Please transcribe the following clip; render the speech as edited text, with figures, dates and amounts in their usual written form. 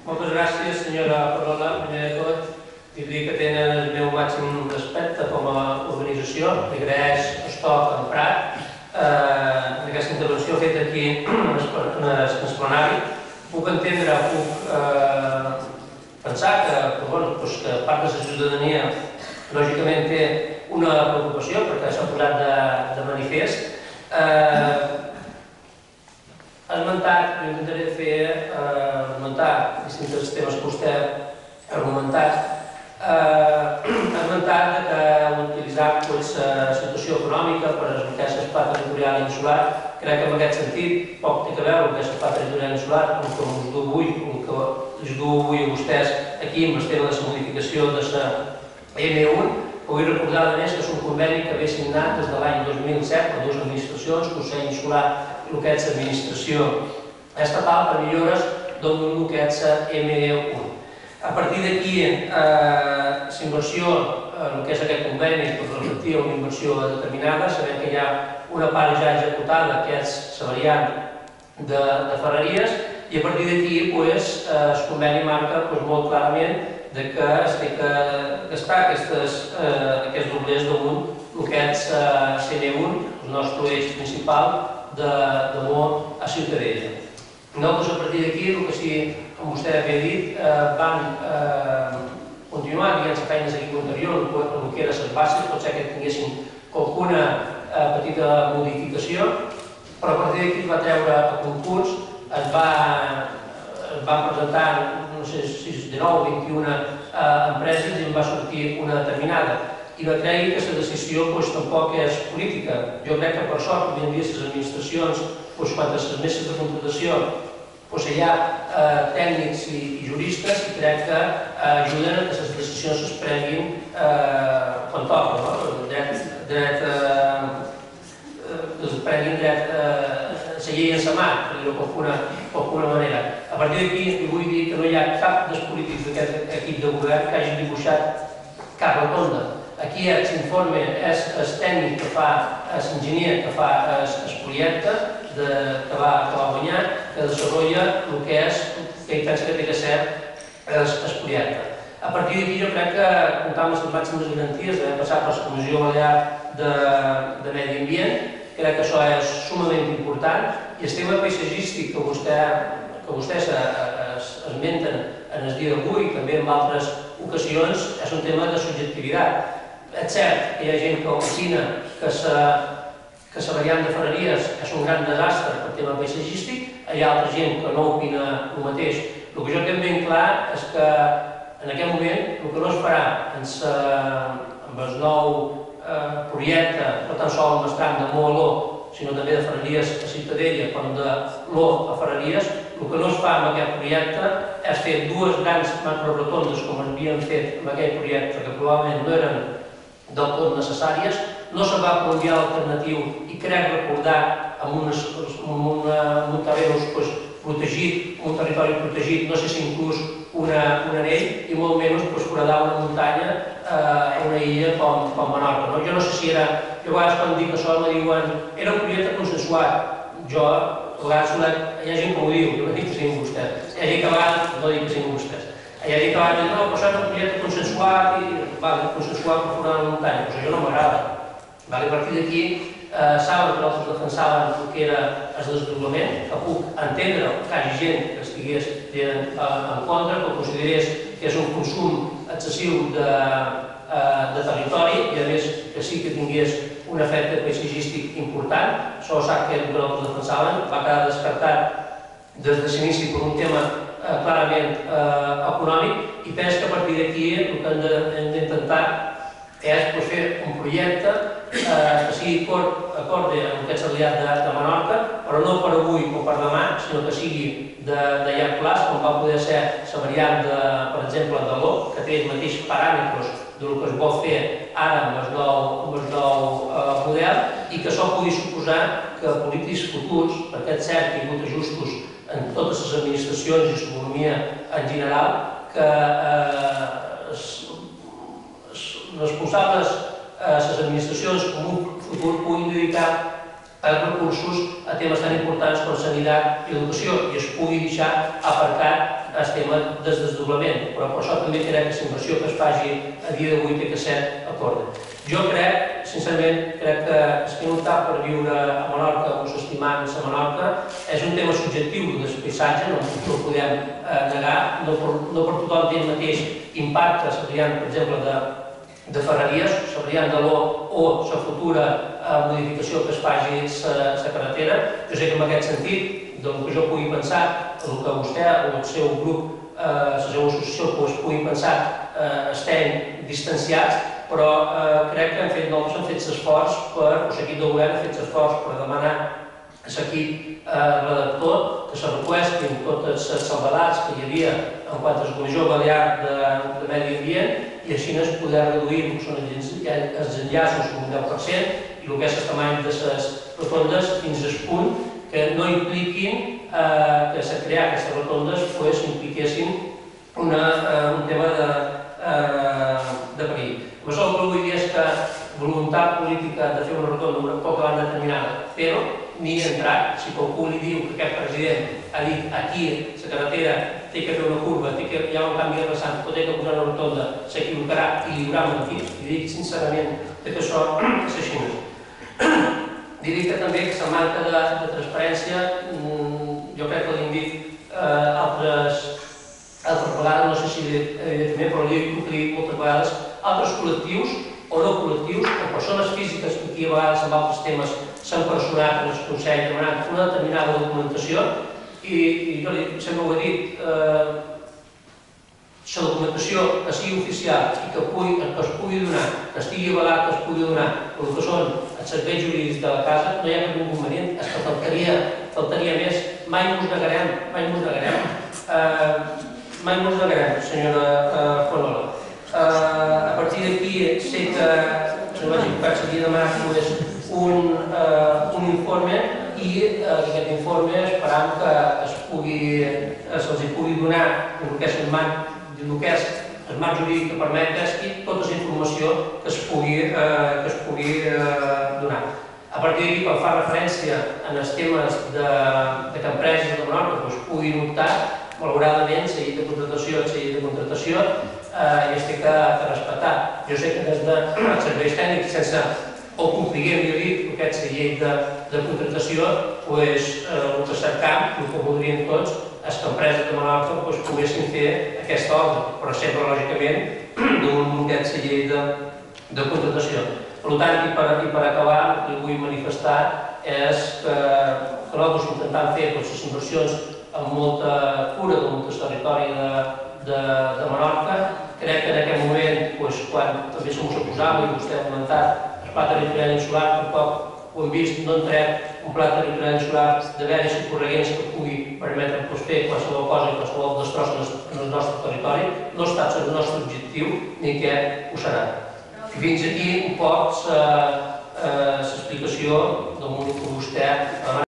Moltes gràcies, senyora Parola. Primer de tot, dir que tenen el meu màxim respecte com a organització. Li agraeix el to emprat en aquesta intervenció feta aquí en l'esplanari. Puc entendre, puc pensar que part de la ciutadania lògicament té una preocupació perquè s'ha posat de manifest. Jo intentaré esmentar distints temes que vostè ha argumentat. Ha esmentat que utilitzar la situació econòmica per explicar l'espai territorial insular. Crec que en aquest sentit poc té a veure amb l'espai territorial insular, com que us du avui a vostès aquí amb el tema de la modificació de la M1. Vull recordar, a més, que és un conveni que ve signat des de l'any 2007 per dues administracions, Consell Insular i el que és l'administració estatal, per millores del que és la M1. A partir d'aquí, la inversió, el que és aquest conveni, reflectia una inversió determinada. Sabem que hi ha una part ja executada, que és la variant de Ferreries, i a partir d'aquí el conveni marca molt clarament que es té que gastar aquests doblers damunt el que és CN1, el nostre eix principal de Mó a Ciutadella. Nosaltres, a partir d'aquí, el que sí, com vostè havia dit, vam continuar la feina aquí anterior, el que eren les bases, potser que tinguéssim alguna petita modificació, però a partir d'aquí es va treure a concurs, es van presentar, no sé si 19 o 21 empreses i en va sortir una determinada. I va creure que la decisió tampoc és política. Jo crec que per sort, avui en dia, les administracions, quan les meses de contratació hi ha tècnics i juristes i crec que ajuden a que les decisions es prenguin quan toca, la llei en la mà, per dir-ho d'alguna manera. A partir d'aquí, li vull dir que no hi ha cap dels polítics d'aquest equip de govern que hagi dibuixat cap rotonda. Aquí l'informe és el tècnic que fa, l'enginyer que fa el projecte, que va guanyar, que desenvolupa el que és, que ell pensa que té que ser el projecte. A partir d'aquí jo crec que comptar amb les màximes garanties d'haver passat per la Comissió Balear de Medi Ambient. Crec que això és sumament important i el tema paisatgístic que vostès esmenten en el dia d'avui i també en altres ocasions és un tema de subjectivitat. És cert que hi ha gent que opina que la variant de Ferreries és un gran desastre per tema paisatgístic, hi ha altra gent que no opina el mateix. El que jo tinc ben clar és que en aquest moment el que no es farà amb el nou projecte, no tan sols amb el tram de Mó a Ló, sinó també de Ferreries a Ciutadella, com de Ló a Ferreries, el que no es fa amb aquest projecte és fer dues grans macrorotondes com havien fet amb aquell projecte, que probablement no eren del tot necessàries, no se va per un vial alternatiu i crec recordar amb un terreny protegit, un territori protegit, no sé si inclús un anell i molt menys foradar una muntanya a una illa com Menorca. Jo no sé si era, jo a vegades quan dic això me diuen era un projecte consensuat. Jo a vegades hi ha gent que ho diu, jo no dic que siguin vostès, hi ha gent que a vegades no dic que siguin vostès. Hi ha gent que a vegades diu no, però això és un projecte consensuat i consensuat per foradar una muntanya, però això no m'agrada. A partir d'aquí saben que nosaltres defensàvem el que era el desdoblament, que puc entendre que hi hagi gent que estigués en contra, que considerés que és un consum excessiu de territori i a més que sí que tingués un efecte paisatgístic important. Això sap que nosaltres defensàvem, va quedar descartat des de l'inici per un tema clarament econòmic i penso que a partir d'aquí el que hem d'intentar és fer un projecte que sigui acorde amb el que és aliat de Menorca, però no per avui o per demà, sinó que sigui de llarg plaç, com va poder ser la variant, per exemple, de Ló, que té els mateixos paràmetres del que es vol fer ara amb el nou model i que això pugui suposar que polítics futurs, perquè és cert que hi ha hagut ajustos en totes les administracions i l'economia en general, que responsables les administracions en un futur puguin dedicar recursos a temes tan importants com sanitat i educació i es pugui deixar aparcat el tema tema del desdoblament, però per això també crec que la inversió que es faci a dia d'avui té que ser acorda. Jo crec, sincerament, crec que el que hem optat per viure a Menorca o s'estimant a Menorca és un tema subjectiu del paisatge, no ho podem negar, no per tothom té el mateix impacte, s'haurien, per exemple, de Ferreries, s'haurien de l'O o la futura modificació que es faci la carretera. Jo sé que en aquest sentit, del que jo pugui pensar, el que vostè o el seu grup, la seva associació pugui pensar, estem distanciats, però crec que nosaltres hem fet l'esforç, o l'equip de govern ha fet l'esforç per demanar a l'equip redactor que se reqüestin totes les salvadats que hi havia en quant a la Comissió Balear de Medi Ambient i així es poder reduir el que són els enllaços un 10% i el que és el tamany de les rotondes fins al punt que no impliquin que se crear aquestes rotondes impliquessin un tema de perill. Aleshores, el que vull dir és que voluntat política de fer una rotonda una poca banda determinada, però ni entrat, si qualcú li diu que aquest president ha dit aquí la carretera té que fer una curva, hi ha un canvi de vessant, o té que posar una rotonda, s'equivocarà i li haurà mentit. Li dic sincerament que això és així. Li dic que també que la manca de transparència, jo crec que l'hem dit altres vegades, no sé si evidentment, però l'he dit moltes vegades, altres col·lectius o no col·lectius, o persones físiques que aquí a vegades amb altres temes s'han personat en el Consell demanant una determinada documentació i jo sempre ho he dit, la documentació que sigui oficial i que es pugui donar, que estigui avalat, que es pugui donar el que són els serveis jurídics de la casa, no hi ha cap inconvenient, és que faltaria més, mai mos negarem, senyora Fanola. A partir d'aquí sé que s'havia demanat un informe i aquest informe esperam que se'ls pugui donar el que és el marc jurídic que permet tota la informació que es pugui donar. A partir d'aquí, quan fa referència als temes que empreses de Menorca puguin optar, malauradament, la llei de contractació i es té que respectar. Jo sé que des dels serveis tècnics, sense o compliguem, jo dic, aquesta llei de contractació, el que cercam, el que voldríem tots, és que empreses de Menorca poguessin fer aquesta ordre, però sempre, lògicament, d'un aquesta llei de contractació. Per tant, i per acabar, el que vull manifestar és que nosaltres intentem fer les inversions amb molta cura del territori de Menorca. Crec que en aquest moment, quan també se mos oposava, i vostè ha comentat, el pla territorial insular, tampoc ho hem vist, no entrem un pla territorial insular de veres i corregents que pugui permetre fer qualsevol cosa i qualsevol destroç en el nostre territori. No ha estat el nostre objectiu, ni que ho serà. Fins aquí un poc l'explicació del que vostè ha demanat.